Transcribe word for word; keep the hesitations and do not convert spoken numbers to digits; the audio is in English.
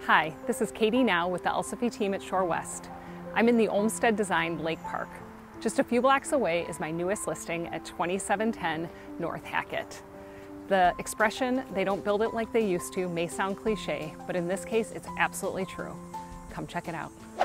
Hi, this is Katie Gnau with the Elsafy team at Shorewest. I'm in the Olmstead designed lake park. Just a few blocks away is my newest listing at twenty-seven ten North Hackett. The expression, "they don't build it like they used to," may sound cliche, but in this case, it's absolutely true. Come check it out.